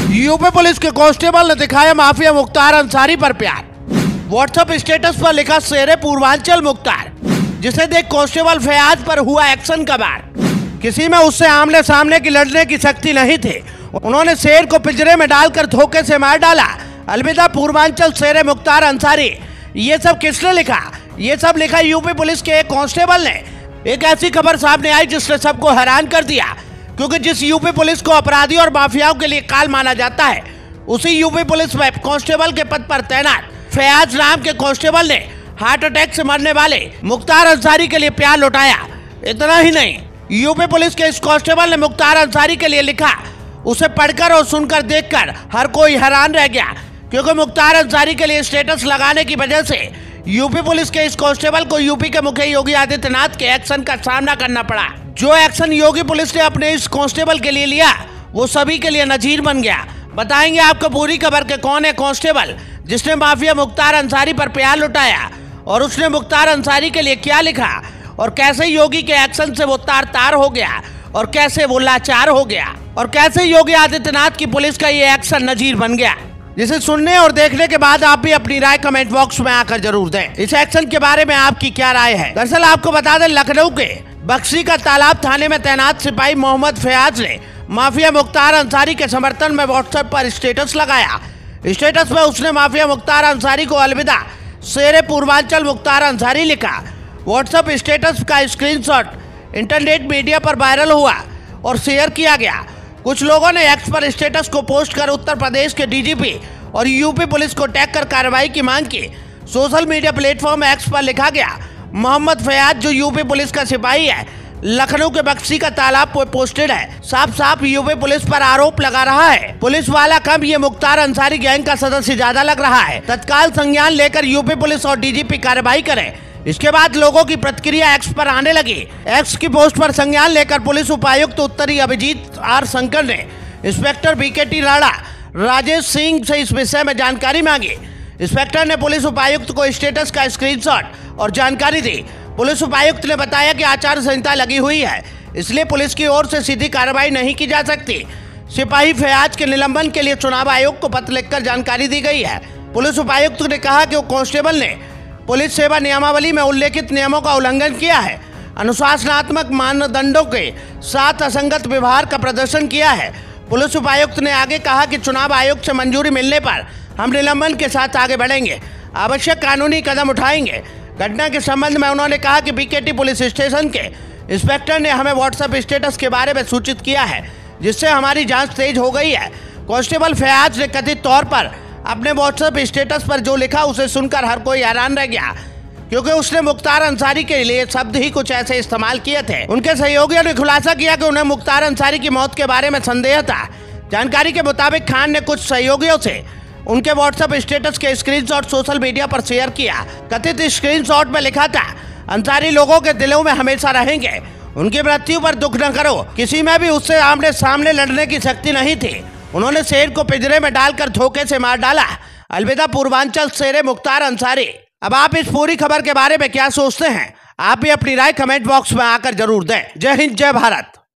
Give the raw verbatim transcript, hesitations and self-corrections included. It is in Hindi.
यूपी पुलिस के कांस्टेबल ने दिखाया माफिया मुख्तार अंसारी पर प्यार। व्हाट्सएप स्टेटस पर लिखा शेरे पूर्वांचल मुख्तार, जिसे देख कांस्टेबल फयाज पर हुआ एक्शन का वार। किसी में उससे आमने सामने की लड़ने की शक्ति नहीं थी, उन्होंने शेर को पिंजरे में डालकर धोखे से मार डाला। अलविदा पूर्वांचल शेरे मुख्तार अंसारी। ये सब किसने लिखा? ये सब लिखा यूपी पुलिस के एक कांस्टेबल ने। एक ऐसी खबर सामने आई जिसने सबको हैरान कर दिया, क्योंकि जिस यूपी पुलिस को अपराधियों और माफियाओं के लिए काल माना जाता है, उसी यूपी पुलिस में कांस्टेबल के पद पर तैनात फयाज नाम के कांस्टेबल ने हार्ट अटैक से मरने वाले मुख्तार अंसारी के लिए प्यार लौटाया। इतना ही नहीं, यूपी पुलिस के इस कांस्टेबल ने मुख्तार अंसारी के लिए लिखा। उसे पढ़कर और सुनकर देखकर हर कोई हैरान रह गया, क्योंकि मुख्तार अंसारी के लिए स्टेटस लगाने की वजह से यूपी पुलिस के इस कांस्टेबल को यूपी के मुख्यमंत्री योगी आदित्यनाथ के एक्शन का सामना करना पड़ा। जो एक्शन योगी पुलिस ने अपने इस कांस्टेबल के लिए लिया, वो सभी के लिए नजीर बन गया। बताएंगे आपको पूरी खबर के कौन है कांस्टेबल जिसने माफिया मुख्तार अंसारी पर प्यार लुटाया, और उसने मुख्तार अंसारी के लिए क्या लिखा, और कैसे योगी के एक्शन से वो तार तार हो गया, और कैसे वो लाचार हो गया, और कैसे योगी आदित्यनाथ की पुलिस का ये एक्शन नजीर बन गया। जिसे सुनने और देखने के बाद आप भी अपनी राय कमेंट बॉक्स में आकर जरूर दें। इस एक्शन के बारे में आपकी क्या राय है? दरअसल आपको बता दें, लखनऊ के बक्सी का तालाब थाने में तैनात सिपाही मोहम्मद फयाज ने माफिया मुख्तार अंसारी के समर्थन में व्हाट्सएप पर स्टेटस लगाया। स्टेटस में उसने माफिया मुख्तार अंसारी को अलविदा शेरे पूर्वांचल मुख्तार अंसारी लिखा। व्हाट्सएप स्टेटस का स्क्रीनशॉट इंटरनेट मीडिया पर वायरल हुआ और शेयर किया गया। कुछ लोगों ने एक्स पर स्टेटस को पोस्ट कर उत्तर प्रदेश के डीजीपी और यूपी पुलिस को टैग कर कार्रवाई की मांग की। सोशल मीडिया प्लेटफॉर्म एक्स पर लिखा गया, मोहम्मद फयाज जो यूपी पुलिस का सिपाही है, लखनऊ के बक्सी का तालाब पर पोस्टेड है। साफ साफ यूपी पुलिस पर आरोप लगा रहा है। पुलिस वाला कम, ये मुख्तार अंसारी गैंग का सदस्य ज्यादा लग रहा है। तत्काल संज्ञान लेकर यूपी पुलिस और डीजीपी कार्रवाई करे। इसके बाद लोगों की प्रतिक्रिया एक्स पर आने लगी। एक्स की पोस्ट पर संज्ञान लेकर पुलिस उपायुक्त उत्तरी अभिजीत आर शंकर ने इंस्पेक्टर बीकेटी राणा राजेश सिंह से इस विषय में जानकारी मांगी। इंस्पेक्टर ने पुलिस उपायुक्त को स्टेटस का स्क्रीनशॉट और जानकारी दी। पुलिस उपायुक्त ने बताया कि आचार संहिता लगी हुई है, इसलिए पुलिस की ओर से सीधी कार्रवाई नहीं की जा सकती। सिपाही फयाज के निलंबन के लिए चुनाव आयोग को पत्र लिखकर जानकारी दी गई है। पुलिस उपायुक्त ने कहा कि वो कांस्टेबल ने पुलिस सेवा नियमावली में उल्लेखित नियमों का उल्लंघन किया है, अनुशासनात्मक मानदंडों के साथ असंगत व्यवहार का प्रदर्शन किया है। पुलिस उपायुक्त ने आगे कहा कि चुनाव आयोग से मंजूरी मिलने पर हम निलंबन के साथ आगे बढ़ेंगे, आवश्यक कानूनी कदम उठाएंगे। घटना के संबंध में उन्होंने कहा कि बीकेटी पुलिस स्टेशन के इंस्पेक्टर ने हमें व्हाट्सएप स्टेटस के बारे में सूचित किया है, जिससे हमारी जांच तेज हो गई है। कांस्टेबल फयाज ने कथित तौर पर अपने व्हाट्सएप स्टेटस पर जो लिखा, उसे सुनकर हर कोई हैरान रह गया, क्योंकि उसने मुख्तार अंसारी के लिए शब्द ही कुछ ऐसे इस्तेमाल किए थे। उनके सहयोगियों ने खुलासा किया कि उन्हें मुख्तार अंसारी की मौत के बारे में संदेह था। जानकारी के मुताबिक खान ने कुछ सहयोगियों से उनके व्हाट्सएप स्टेटस के स्क्रीनशॉट सोशल मीडिया पर शेयर किया। कथित स्क्रीनशॉट में लिखा था, अंसारी लोगों के दिलों में हमेशा रहेंगे, उनकी मृत्यु पर दुख न करो। किसी में भी उससे आमने सामने लड़ने की शक्ति नहीं थी, उन्होंने शेर को पिंजरे में डालकर धोखे से मार डाला। अलविदा पूर्वांचल शेरे मुख्तार अंसारी। अब आप इस पूरी खबर के बारे में क्या सोचते हैं? आप भी अपनी राय कमेंट बॉक्स में आकर जरूर दें। जय हिंद, जय भारत।